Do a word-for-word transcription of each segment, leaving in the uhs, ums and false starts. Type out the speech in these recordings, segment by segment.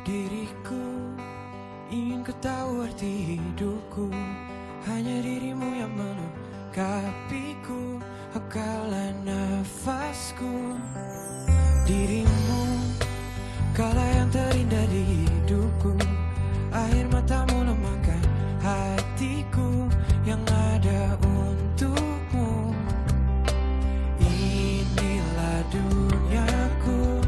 Diriku ingin ku tahu arti hidupku, hanya dirimu yang melengkapiku, oh kaulah nafasku. Dirimu kaulah yang terindah di hidupku, air matamu lemahkan hatiku yang ada untukmu. Inilah duniaku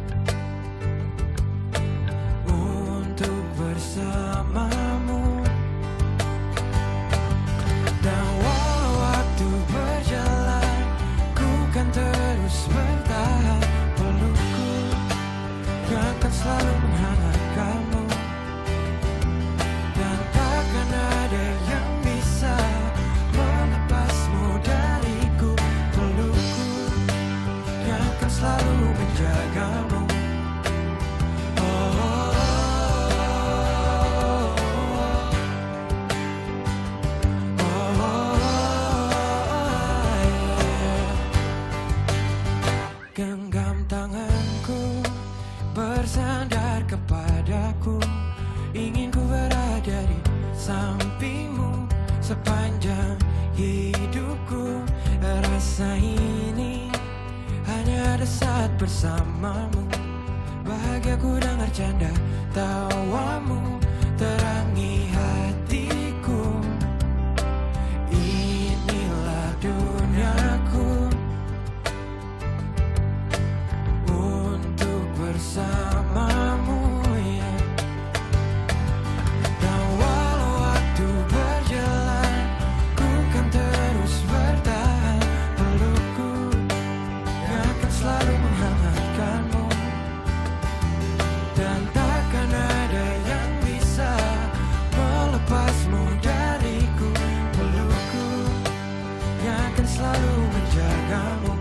untuk bersamamu. Dan walau waktu berjalan, ku kan terus bertahan. Pelukku yang akan selalu menghangatkanmu, dan takkan ada yang bisa melepasmu dariku. Pelukku yang akan selalu menjagamu. Genggam tanganku, bersandar kepadaku, ingin ku berada di sampingmu sepanjang hidupku. Rasa ini hanya ada saat bersamamu, bahagiaku dengar canda tawamu, terangi hatiku. Inilah duniaku bersamamu, ya. Dan walau waktu berjalan, ku kan terus bertahan. Pelukku yang akan selalu menghangatkanmu, dan takkan ada yang bisa melepasmu dariku. Pelukku yang akan selalu menjagamu.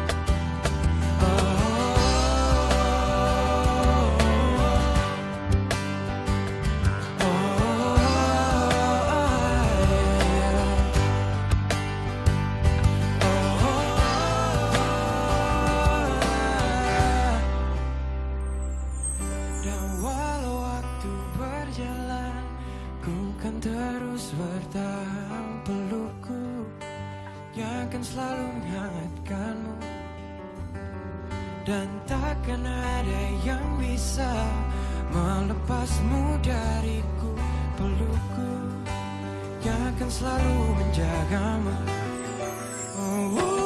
Terus bertahan, pelukku yang akan selalu menghangatkanmu, dan takkan ada yang bisa melepasmu dariku. Pelukku yang akan selalu menjagamu. Oh, oh.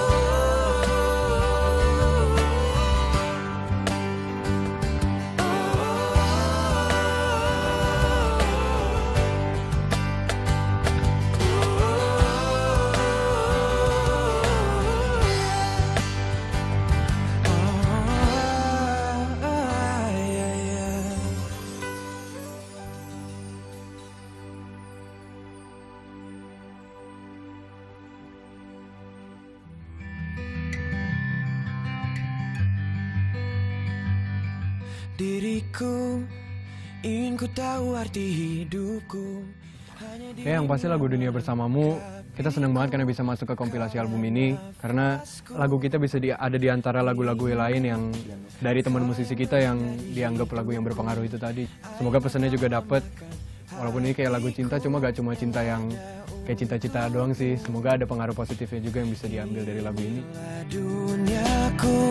Diriku ingin ku tahu arti hidupku. Ya, yang pasti lagu Dunia Bersamamu kita senang banget karena bisa masuk ke kompilasi album ini, karena lagu kita bisa di, ada di antara lagu-lagu lain yang dari teman musisi kita yang dianggap lagu yang berpengaruh itu tadi. Semoga pesannya juga dapet, walaupun ini kayak lagu cinta, cuma gak cuma cinta yang kayak cinta-cinta doang sih. Semoga ada pengaruh positifnya juga yang bisa diambil dari lagu ini. Duniaku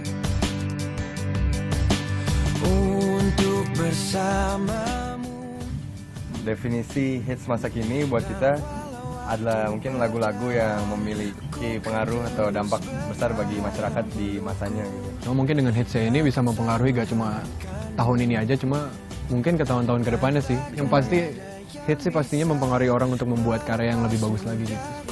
untuk bersamamu. Definisi hits masa kini buat kita adalah mungkin lagu-lagu yang memiliki pengaruh atau dampak besar bagi masyarakat di masanya gitu. Oh, mungkin dengan hits ini bisa mempengaruhi gak cuma tahun ini aja, cuma mungkin ke tahun-tahun ke depannya sih. Yang pasti hits sih pastinya mempengaruhi orang untuk membuat karya yang lebih bagus lagi gitu.